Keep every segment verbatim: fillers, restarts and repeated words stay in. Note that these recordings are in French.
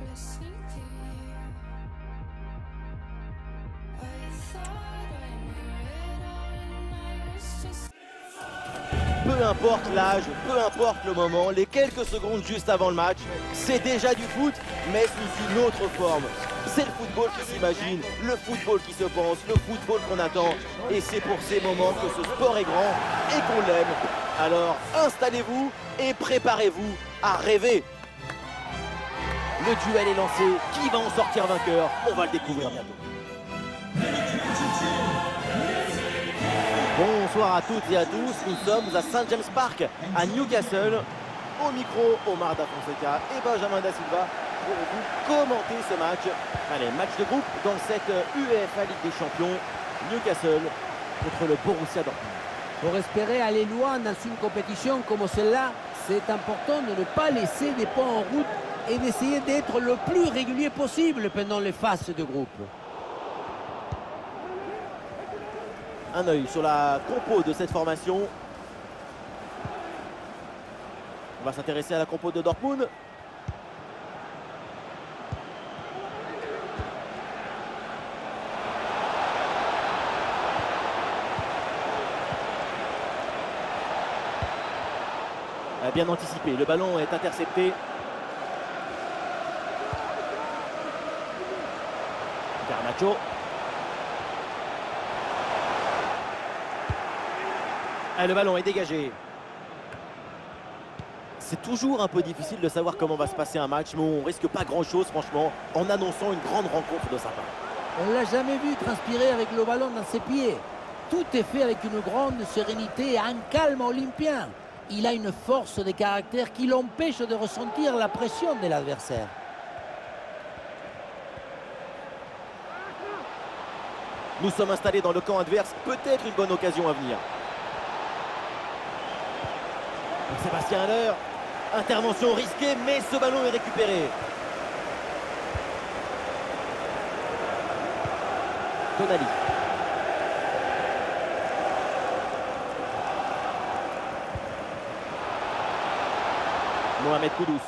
Peu importe l'âge, peu importe le moment, les quelques secondes juste avant le match, c'est déjà du foot, mais sous une autre forme. C'est le football qui s'imagine, le football qui se pense, le football qu'on attend. Et c'est pour ces moments que ce sport est grand et qu'on l'aime. Alors installez-vous et préparez-vous à rêver. Le duel est lancé. Qui va en sortir vainqueur? On va le découvrir bientôt. Bonsoir à toutes et à tous, nous sommes à Saint James Park, à Newcastle. Au micro, Omar Da Fonseca et Benjamin Da Silva pour vous commenter ce match. Allez, match de groupe dans cette UEFA Ligue des Champions. Newcastle contre le Borussia Dortmund. Pour espérer aller loin dans une compétition comme celle-là, c'est important de ne pas laisser des points en route et d'essayer d'être le plus régulier possible pendant les phases de groupe. Un œil sur la compo de cette formation. On va s'intéresser à la compo de Dortmund. Bien anticipé, le ballon est intercepté. Garnacho. Et le ballon est dégagé. C'est toujours un peu difficile de savoir comment va se passer un match, mais on risque pas grand-chose, franchement, en annonçant une grande rencontre de sa part. On ne l'a jamais vu transpirer avec le ballon dans ses pieds. Tout est fait avec une grande sérénité et un calme olympien. Il a une force de caractère qui l'empêche de ressentir la pression de l'adversaire. Nous sommes installés dans le camp adverse, peut-être une bonne occasion à venir. Sébastien Haller, intervention risquée, mais ce ballon est récupéré. Tonali. Mohamed Kudus.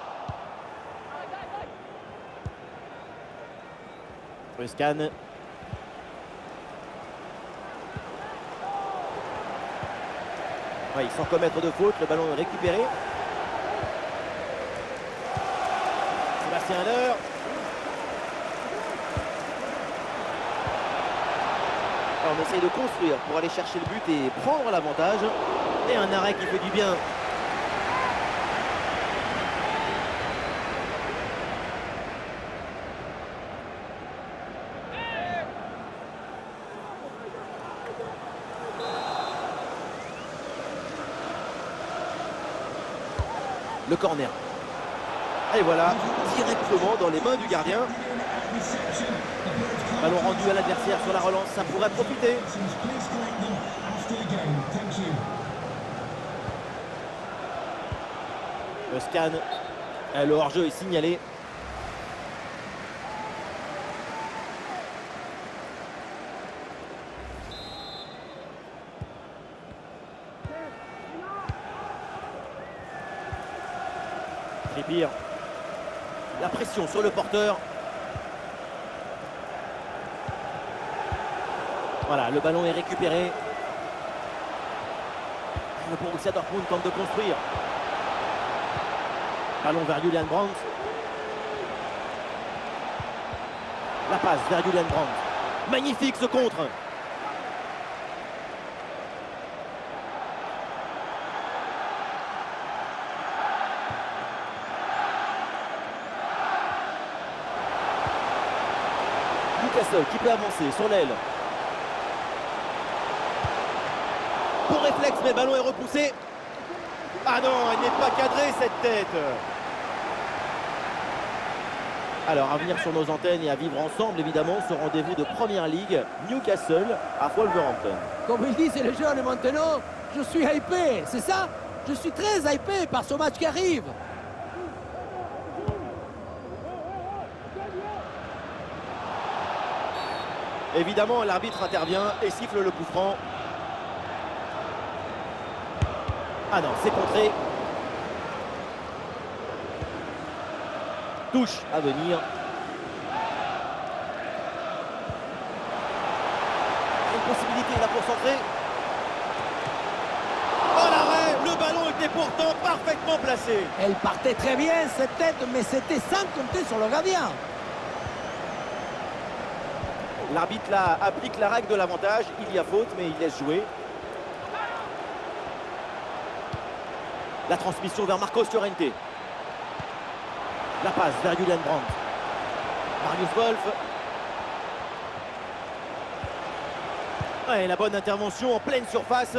Ruscan. Oui, sans commettre de faute, le ballon est récupéré. Sébastien Haller. On essaye de construire pour aller chercher le but et prendre l'avantage. Et un arrêt qui fait du bien. Le corner. Et voilà, directement dans les mains du gardien. Ballon rendu à l'adversaire sur la relance, ça pourrait profiter. Le scan. Le hors-jeu est signalé. Trippier. La pression sur le porteur. Voilà, le ballon est récupéré. Le Borussia Dortmund tente de construire. Ballon vers Julian Brandt. La passe vers Julian Brandt. Magnifique ce contre. Newcastle qui peut avancer sur l'aile. Bon réflexe, mais le ballon est repoussé. Ah non, elle n'est pas cadrée cette tête. Alors à venir sur nos antennes et à vivre ensemble évidemment ce rendez-vous de Première Ligue, Newcastle à Wolverhampton. Comme ils disent les jeunes maintenant, je suis hypé, c'est ça? Je suis très hypé par ce match qui arrive. Évidemment, l'arbitre intervient et siffle le coup franc. Ah non, c'est contré. Touche à venir. Une possibilité là pour centrer. Oh l'arrêt! Le ballon était pourtant parfaitement placé. Elle partait très bien cette tête, mais c'était sans compter sur le gardien. L'arbitre là applique la règle de l'avantage. Il y a faute, mais il laisse jouer. La transmission vers Marcos Llorente. La passe vers Julian Brandt. Marius Wolf. Ouais, la bonne intervention en pleine surface.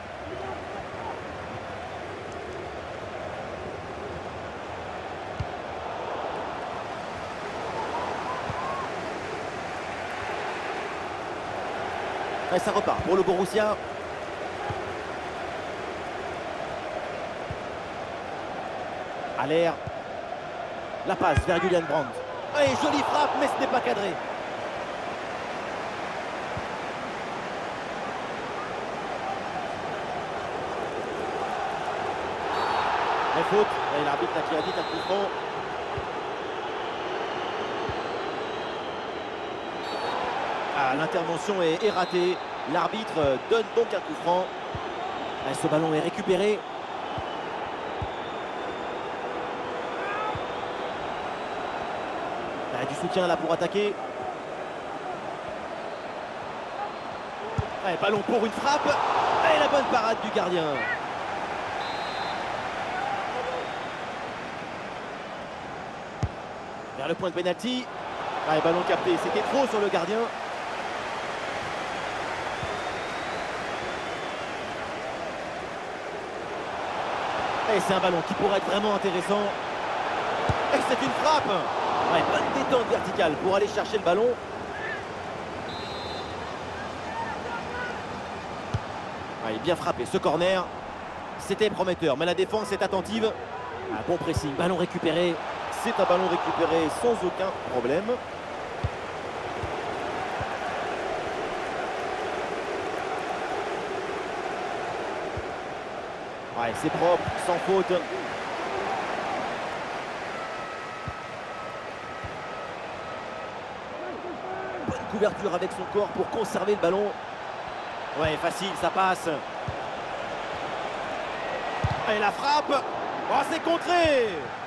Et ça repart pour le Borussia. À l'air. La passe vers Julian Brandt. Et jolie frappe, mais ce n'est pas cadré. Les fautes. Et l'arbitre qui a dit un coup franc. Ah, l'intervention est, est ratée. L'arbitre donne donc un coup franc. Et ce ballon est récupéré. Ah, du soutien là pour attaquer. Ah, ballon pour une frappe. Et la bonne parade du gardien. Vers le point de pénalty. Ah, ballon capté. C'était trop sur le gardien. Et c'est un ballon qui pourrait être vraiment intéressant. Et c'est une frappe. Ouais, bonne détente verticale pour aller chercher le ballon. Ouais, bien frappé ce corner. C'était prometteur, mais la défense est attentive. Un bon pressing, ballon récupéré. C'est un ballon récupéré sans aucun problème. Ouais, c'est propre, sans faute. Bonne couverture avec son corps pour conserver le ballon. Ouais, facile, ça passe. Et la frappe. Oh, c'est contré.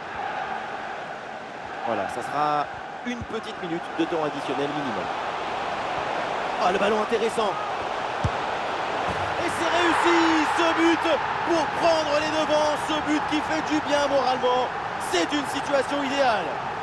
Voilà, ça sera une petite minute de temps additionnel minimum. Oh, le ballon intéressant. Et c'est réussi, ce but pour prendre les devants, ce but qui fait du bien moralement. C'est une situation idéale.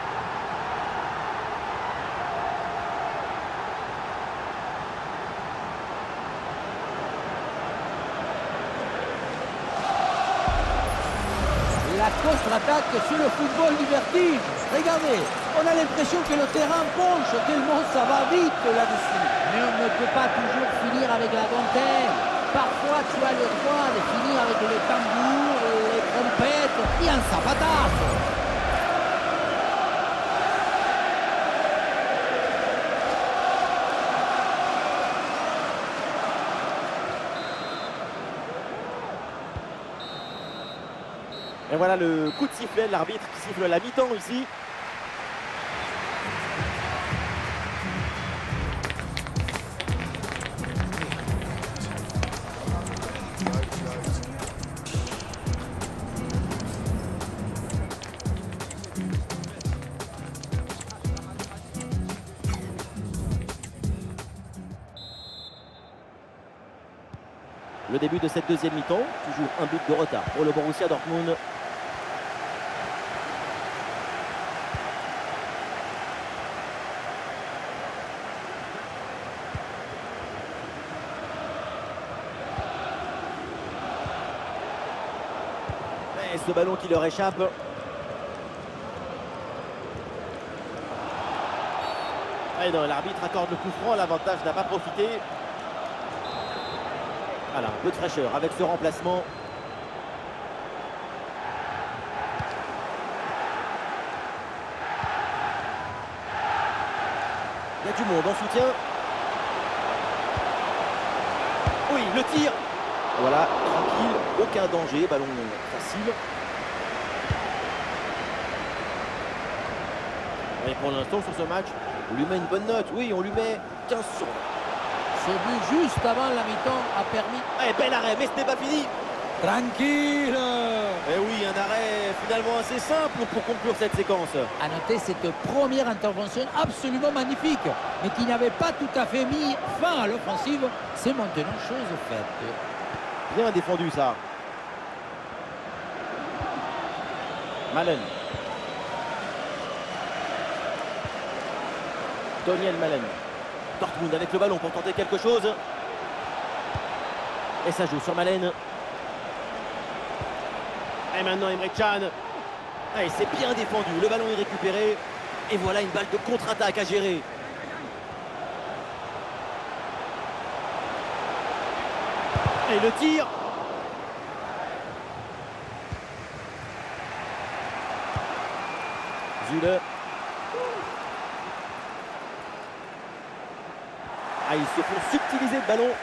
La contre-attaque sur le football du vertige. Regardez, on a l'impression que le terrain penche, tellement ça va vite là-dessus. Mais on ne peut pas toujours finir avec la dentelle. Parfois, tu as le droit de finir avec les tambours, les trompettes et un zapatazo. Et voilà le coup de sifflet, l'arbitre qui siffle la mi-temps ici. Le début de cette deuxième mi-temps, toujours un but de retard pour le Borussia Dortmund. Et ce ballon qui leur échappe. Et non, l'arbitre accorde le coup franc, l'avantage n'a pas profité. Voilà, un peu de fraîcheur avec ce remplacement. Il y a du monde en soutien. Oui, le tir. Voilà, tranquille, aucun danger, ballon facile. Et pour l'instant, sur ce match, on lui met une bonne note. Oui, on lui met quinze sur vingt. Ce but juste avant la mi-temps a permis... Eh, bel arrêt, mais ce n'est pas fini. Tranquille. Eh oui, un arrêt finalement assez simple pour conclure cette séquence. À noter cette première intervention absolument magnifique, mais qui n'avait pas tout à fait mis fin à l'offensive. C'est maintenant chose faite. Bien défendu, ça. Malen. Daniel Malen. Dortmund avec le ballon pour tenter quelque chose. Et ça joue sur Malen. Et maintenant Emre Can. Et c'est bien défendu. Le ballon est récupéré. Et voilà une balle de contre-attaque à gérer. Et le tir. Zule. Ah, ils se font subtiliser le ballon.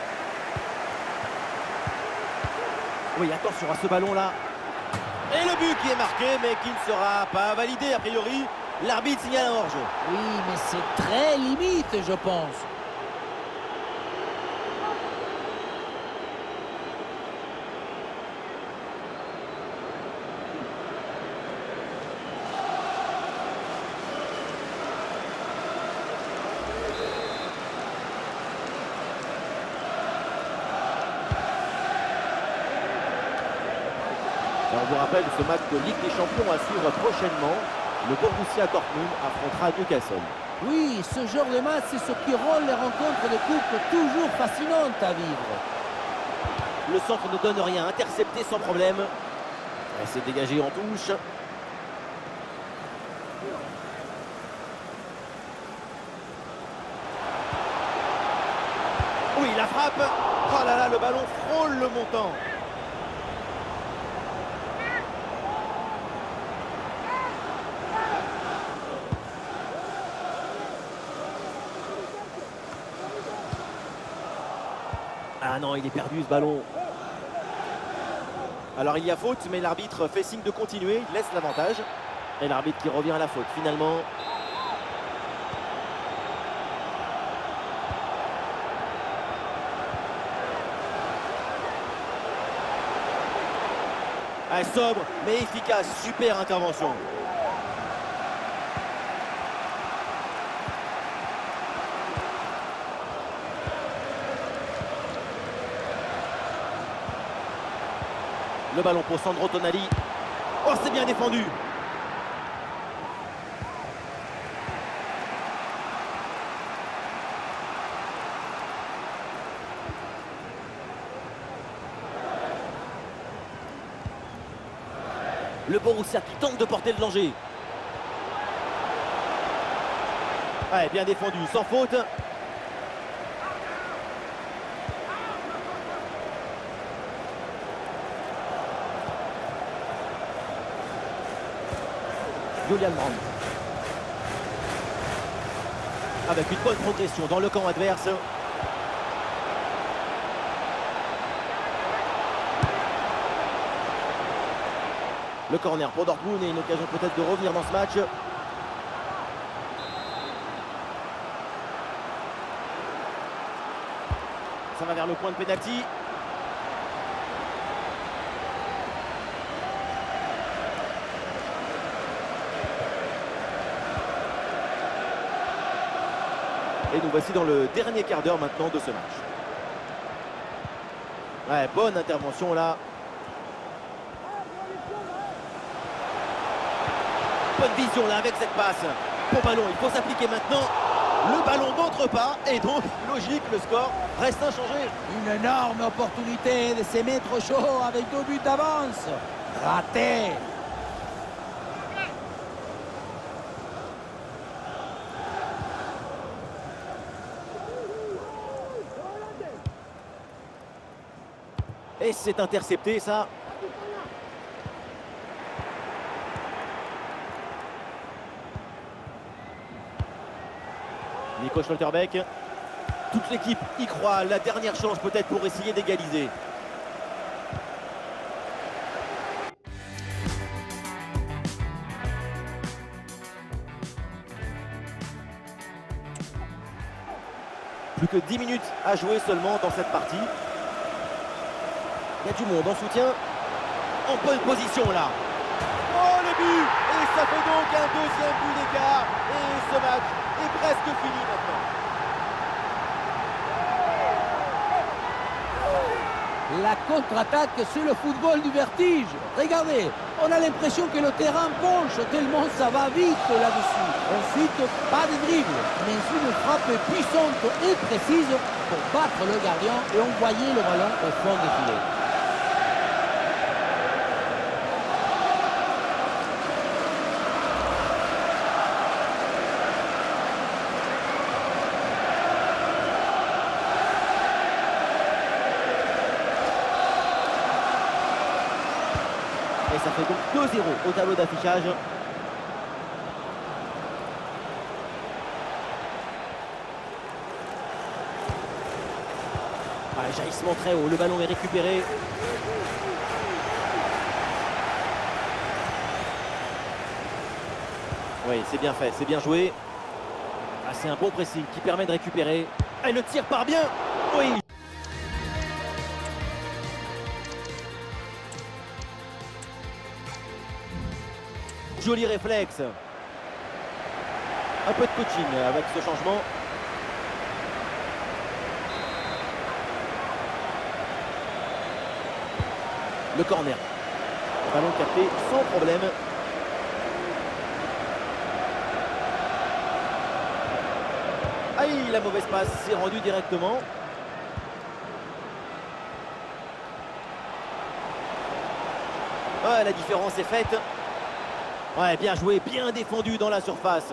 Oui, attention à ce ballon-là. Et le but qui est marqué, mais qui ne sera pas validé, a priori. L'arbitre signale un hors-jeu. Oui, mais c'est très limite, je pense. Et on vous rappelle ce match de Ligue des Champions à suivre prochainement. Le Borussia Dortmund affrontera Newcastle. Oui, ce genre de match, c'est ce qui rend les rencontres de coupe toujours fascinantes à vivre. Le centre ne donne rien, intercepté sans problème. C'est dégagé en touche. Oui, la frappe. Oh là là, le ballon frôle le montant. Ah non, il est perdu ce ballon. Alors il y a faute, mais l'arbitre fait signe de continuer, il laisse l'avantage. Et l'arbitre qui revient à la faute finalement. Ah, sobre, mais efficace, super intervention. Le ballon pour Sandro Tonali. Oh, c'est bien défendu. Le Borussia qui tente de porter le danger. Ouais, bien défendu, sans faute. Julian Brandt. Avec une bonne progression dans le camp adverse. Le corner pour Dortmund et une occasion peut-être de revenir dans ce match. Ça va vers le point de pénalty. Et nous voici dans le dernier quart d'heure maintenant de ce match. Ouais, bonne intervention là. Bonne vision là avec cette passe. Bon ballon, il faut s'appliquer maintenant. Le ballon n'entre pas et donc, logique, le score reste inchangé. Une énorme opportunité de se mettre au chaud avec deux buts d'avance. Raté. Et c'est intercepté ça. Nico Schlotterbeck. Toute l'équipe y croit. La dernière chance peut-être pour essayer d'égaliser. Plus que dix minutes à jouer seulement dans cette partie. Il y a du monde en soutien. En bonne position là. Oh le but! Et ça fait donc un deuxième but d'écart. Et ce match est presque fini maintenant. La contre-attaque, c'est le football du vertige. Regardez, on a l'impression que le terrain penche tellement ça va vite là-dessus. Ensuite, pas de dribble, mais une frappe puissante et précise pour battre le gardien et envoyer le ballon au fond du filet. Et ça fait donc deux zéro au tableau d'affichage. Ah, jaillissement très haut, le ballon est récupéré. Oui, c'est bien fait, c'est bien joué. Ah, c'est un bon pressing qui permet de récupérer. Et le tir part bien. Oui. Joli réflexe. Un peu de coaching avec ce changement. Le corner. Ballon capté sans problème. Aïe, la mauvaise passe s'est rendue directement. Ouais, la différence est faite. Ouais, bien joué, bien défendu dans la surface.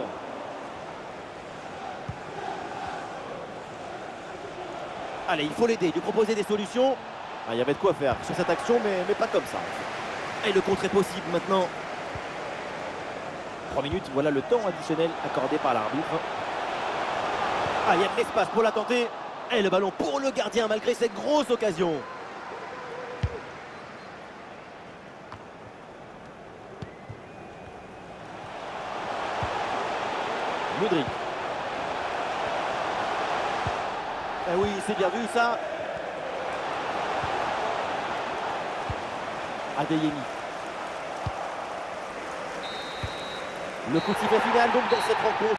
Allez, il faut l'aider, lui proposer des solutions. Ah, il y avait de quoi faire sur cette action, mais, mais pas comme ça. Et le contre est possible maintenant. trois minutes, voilà le temps additionnel accordé par l'arbitre. Ah, il y a de l'espace pour la tenter. Et le ballon pour le gardien malgré cette grosse occasion. Modric. Eh oui, c'est bien vu ça. Adeyemi. Le coup de sifflet final donc dans cette rencontre.